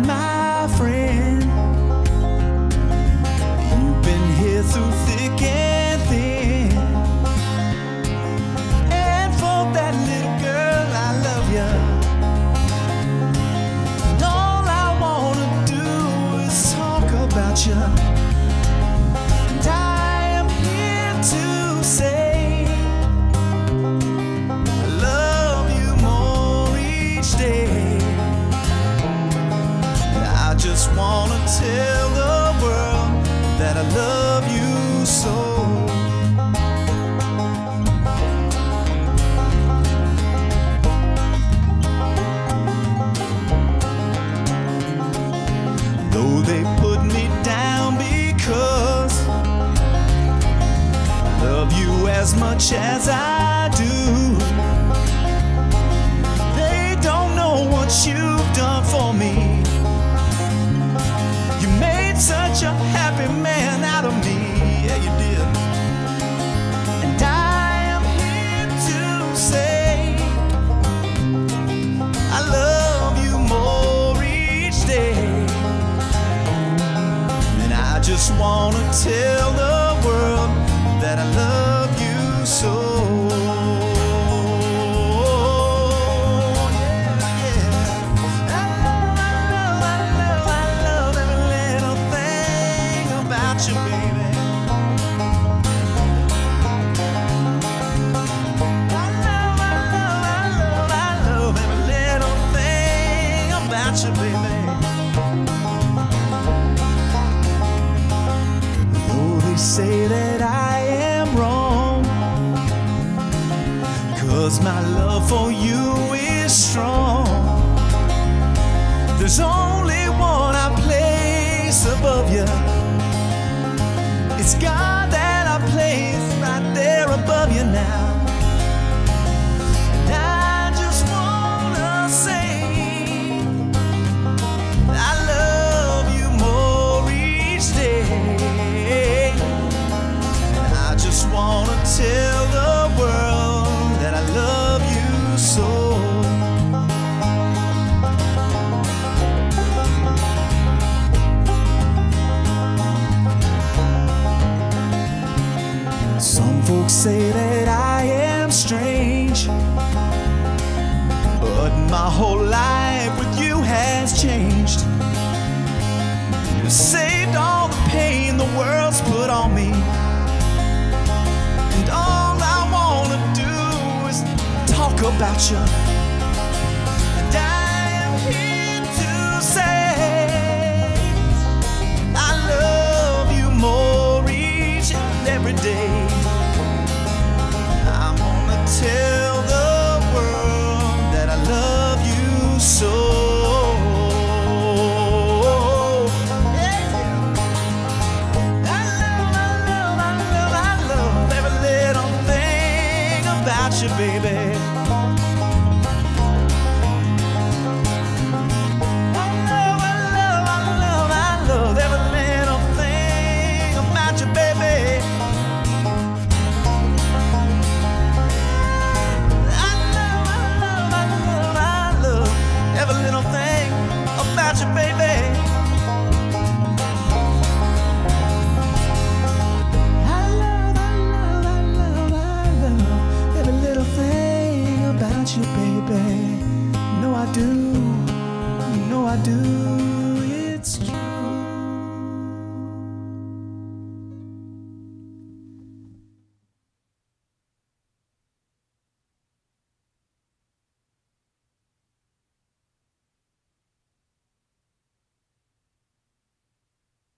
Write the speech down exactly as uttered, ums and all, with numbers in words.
my friend. You've been here through thick and thin, and for that little girl I love you. And all I wanna do is talk about you. And I am here to say I love you more each day. I just wanna tell the world that I love you so. Though they put me down because I love you as much as I do, they don't know what you've done for me. You made such a happy man out of me, yeah you did. And I am here to say I love you more each day. And I just wanna tell the world that I love you so. Say that I am wrong, 'cause my love for you is strong. There's only one I place above you. It's God that I place right there above you now. And I just wanna say I love you more each day. Just wanna tell the world that I love you so. Some folks say that I am strange, but my whole life with you has changed. You saved all the pain the world's put on me. And all I wanna do is talk about you. And I am here to say I love you more each and every day. I'm gonna tell the world that I love you so. You, baby. I love, I love, I love, I love every little thing about you, baby. I love, I love, I love, I love every little thing about you, baby. You, baby, no I do, no I do.